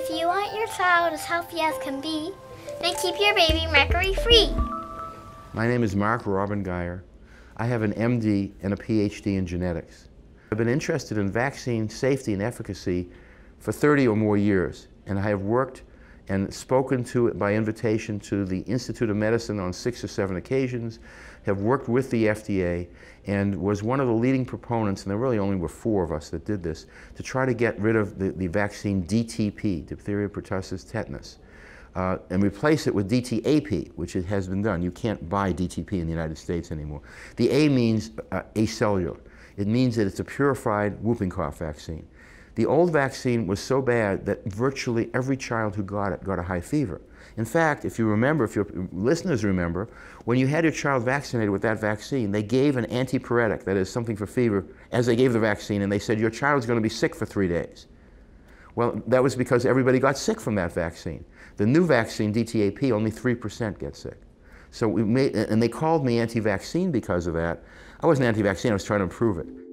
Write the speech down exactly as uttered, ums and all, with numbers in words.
If you want your child as healthy as can be, then keep your baby mercury free. My name is Mark Geier. I have an M D and a P H D in genetics. I've been interested in vaccine safety and efficacy for thirty or more years, and I have worked and spoken to it by invitation to the Institute of Medicine on six or seven occasions, have worked with the F D A, and was one of the leading proponents, and there really only were four of us that did this, to try to get rid of the, the vaccine D T P, diphtheria, pertussis, tetanus, uh, and replace it with DTaP, which it has been done. You can't buy D T P in the United States anymore. The A means uh, acellular. It means that it's a purified whooping cough vaccine. The old vaccine was so bad that virtually every child who got it got a high fever. In fact, if you remember, if your listeners remember, when you had your child vaccinated with that vaccine, they gave an antipyretic, that is something for fever, as they gave the vaccine, and they said, your child's going to be sick for three days. Well, that was because everybody got sick from that vaccine. The new vaccine, DTaP, only three percent get sick. So we made, and they called me anti-vaccine because of that. I wasn't anti-vaccine, I was trying to improve it.